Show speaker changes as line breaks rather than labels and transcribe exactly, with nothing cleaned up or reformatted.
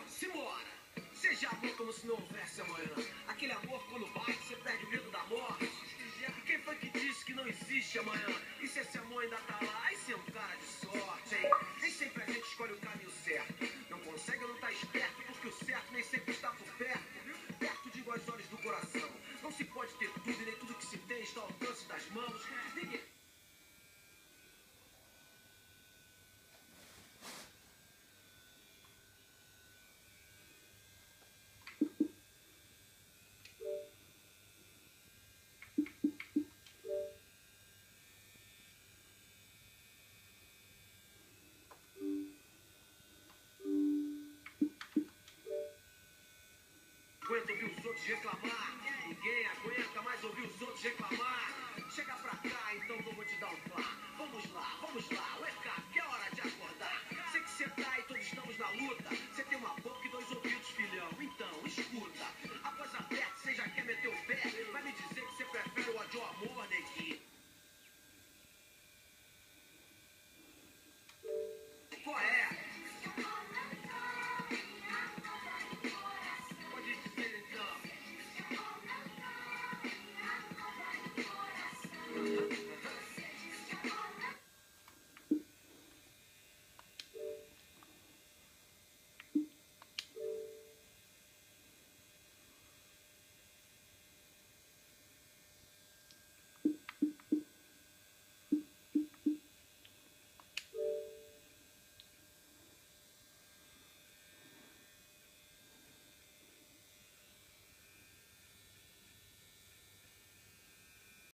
simbora. Seja amor como se não houvesse amanhã. Aquele amor quando bate, você perde o medo da morte. E quem foi que disse que não existe amanhã? E se esse amor ainda tá lá? Aí você é um cara de sorte, hein? Nem sempre a gente escolhe o caminho certo. Não consegue ou não tá esperto, porque o certo nem sempre está por perto. Perto, digo, aos olhos do coração. Não se pode ter tudo e nem tudo que se tem está ao alcance das mãos. Ninguém... aguenta ouvir os outros reclamar. Ninguém aguenta mais ouvir os outros reclamar. Chega pra cá, então eu vou te dar um plá. Vamos lá, vamos lá, o E K